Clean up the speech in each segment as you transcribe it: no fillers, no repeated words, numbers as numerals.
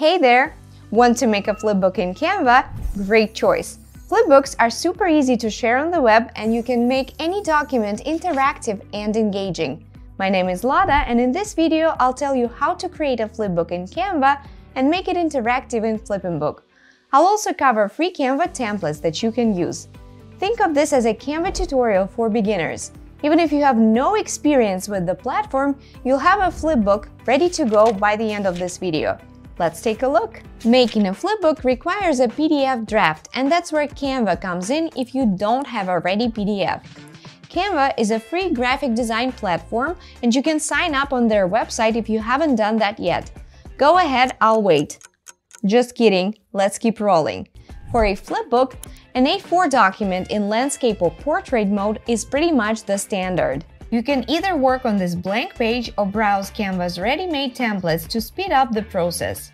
Hey there! Want to make a flipbook in Canva? Great choice! Flipbooks are super easy to share on the web, and you can make any document interactive and engaging. My name is Lada, and in this video I'll tell you how to create a flipbook in Canva and make it interactive in FlippingBook. I'll also cover free Canva templates that you can use. Think of this as a Canva tutorial for beginners. Even if you have no experience with the platform, you'll have a flipbook ready to go by the end of this video. Let's take a look. Making a flipbook requires a PDF draft, and that's where Canva comes in if you don't have a ready PDF. Canva is a free graphic design platform, and you can sign up on their website if you haven't done that yet. Go ahead, I'll wait. Just kidding, let's keep rolling. For a flipbook, an A4 document in landscape or portrait mode is pretty much the standard. You can either work on this blank page or browse Canva's ready-made templates to speed up the process.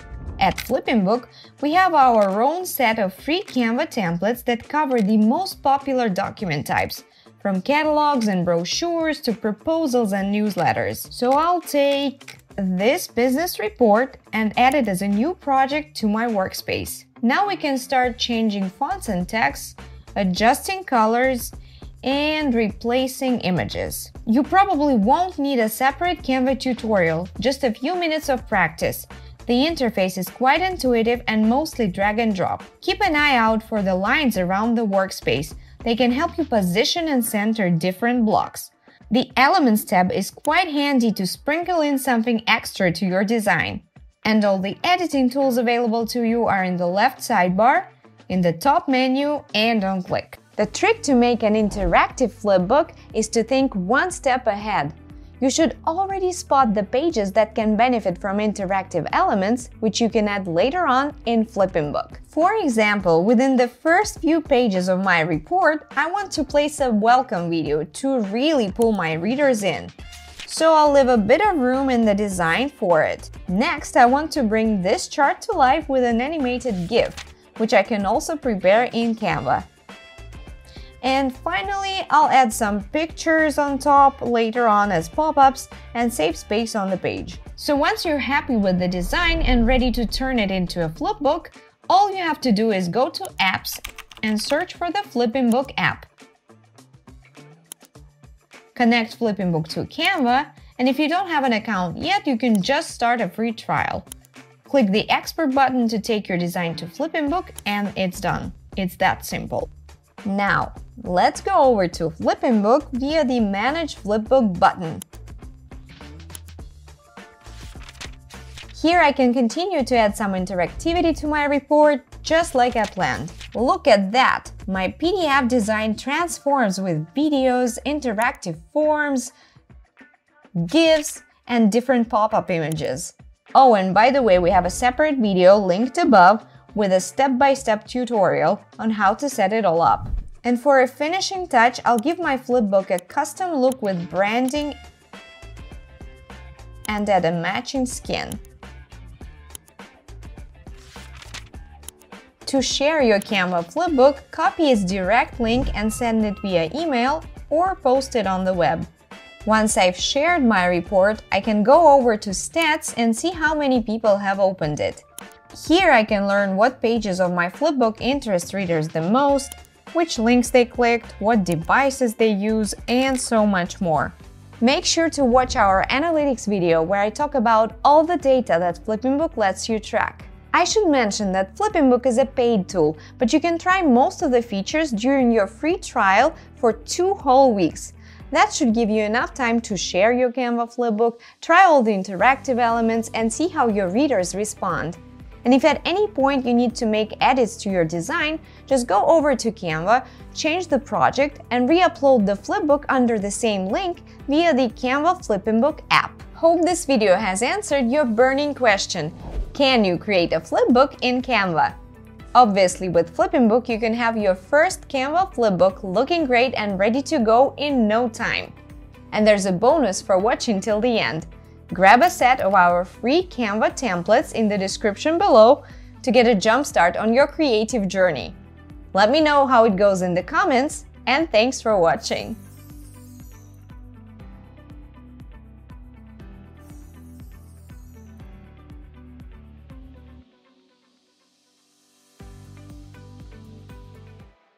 At FlippingBook, we have our own set of free Canva templates that cover the most popular document types, from catalogs and brochures to proposals and newsletters. So I'll take this business report and add it as a new project to my workspace. Now we can start changing fonts and text, adjusting colors, and replacing images. You probably won't need a separate Canva tutorial, just a few minutes of practice. The interface is quite intuitive and mostly drag and drop. Keep an eye out for the lines around the workspace. They can help you position and center different blocks. The Elements tab is quite handy to sprinkle in something extra to your design. And all the editing tools available to you are in the left sidebar, in the top menu, and on click. The trick to make an interactive flipbook is to think one step ahead. You should already spot the pages that can benefit from interactive elements, which you can add later on in FlippingBook. For example, within the first few pages of my report, I want to place a welcome video to really pull my readers in. So I'll leave a bit of room in the design for it. Next, I want to bring this chart to life with an animated GIF, which I can also prepare in Canva. And finally, I'll add some pictures on top later on as pop-ups and save space on the page. So once you're happy with the design and ready to turn it into a flipbook, all you have to do is go to Apps and search for the FlippingBook app. Connect FlippingBook to Canva, and if you don't have an account yet, you can just start a free trial. Click the Export button to take your design to FlippingBook, and it's done. It's that simple. Now, let's go over to FlippingBook via the Manage Flipbook button. Here I can continue to add some interactivity to my report, just like I planned. Look at that! My PDF design transforms with videos, interactive forms, GIFs, and different pop-up images. Oh, and by the way, we have a separate video linked above with a step-by-step tutorial on how to set it all up. And for a finishing touch, I'll give my flipbook a custom look with branding and add a matching skin. To share your Canva flipbook, copy its direct link and send it via email or post it on the web. Once I've shared my report, I can go over to Stats and see how many people have opened it. Here I can learn what pages of my flipbook interest readers the most, which links they clicked, what devices they use, and so much more. Make sure to watch our analytics video where I talk about all the data that FlippingBook lets you track. I should mention that FlippingBook is a paid tool, but you can try most of the features during your free trial for 2 whole weeks. That should give you enough time to share your Canva flipbook, try all the interactive elements, and see how your readers respond. And if at any point you need to make edits to your design, just go over to Canva, change the project, and re-upload the flipbook under the same link via the Canva FlippingBook app. Hope this video has answered your burning question: can you create a flipbook in Canva? Obviously, with FlippingBook, you can have your first Canva flipbook looking great and ready to go in no time. And there's a bonus for watching till the end. Grab a set of our free Canva templates in the description below to get a jump start on your creative journey. Let me know how it goes in the comments, and thanks for watching!